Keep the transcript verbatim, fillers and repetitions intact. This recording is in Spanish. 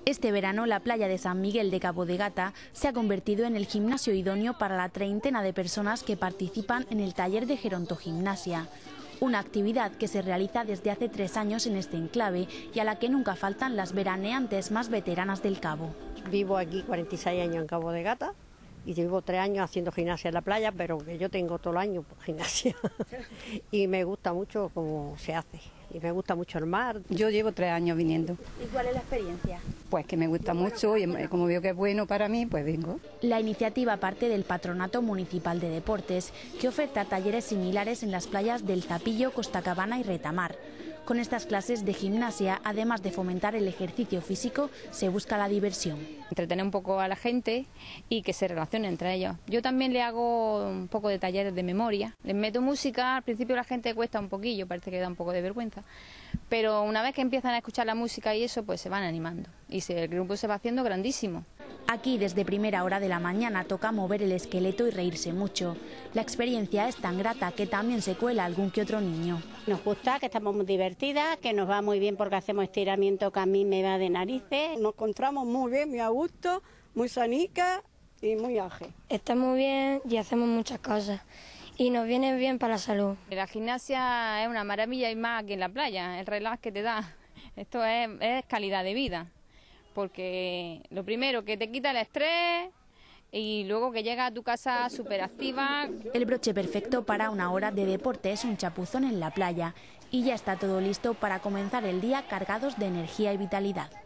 Este verano, la playa de San Miguel de Cabo de Gata se ha convertido en el gimnasio idóneo para la treintena de personas que participan en el taller de gerontogimnasia, una actividad que se realiza desde hace tres años en este enclave y a la que nunca faltan las veraneantes más veteranas del Cabo. Vivo aquí cuarenta y seis años en Cabo de Gata y llevo tres años haciendo gimnasia en la playa, pero que yo tengo todo el año gimnasia y me gusta mucho cómo se hace. Y me gusta mucho el mar. Yo llevo tres años viniendo. ¿Y cuál es la experiencia? Pues que me gusta mucho y como veo que es bueno para mí, pues vengo. La iniciativa parte del Patronato Municipal de Deportes, que oferta talleres similares en las playas del Zapillo, Costacabana y Retamar. Con estas clases de gimnasia, además de fomentar el ejercicio físico, se busca la diversión. Entretener un poco a la gente y que se relacione entre ellos. Yo también le hago un poco de talleres de memoria. Les meto música, al principio la gente cuesta un poquillo, parece que da un poco de vergüenza. Pero una vez que empiezan a escuchar la música y eso, pues se van animando. Y se, el grupo se va haciendo grandísimo. Aquí, desde primera hora de la mañana, toca mover el esqueleto y reírse mucho. La experiencia es tan grata que también se cuela algún que otro niño. Nos gusta, que estamos muy divertidas, que nos va muy bien porque hacemos estiramiento que a mí me va de narices. Nos encontramos muy bien, muy a gusto, muy sanica y muy ágil. Está muy bien y hacemos muchas cosas y nos viene bien para la salud. La gimnasia es una maravilla y más aquí en la playa, el relax que te da. Esto es, es calidad de vida, porque lo primero que te quita el estrés y luego que llegas a tu casa súper activa. El broche perfecto para una hora de deporte es un chapuzón en la playa y ya está todo listo para comenzar el día cargados de energía y vitalidad.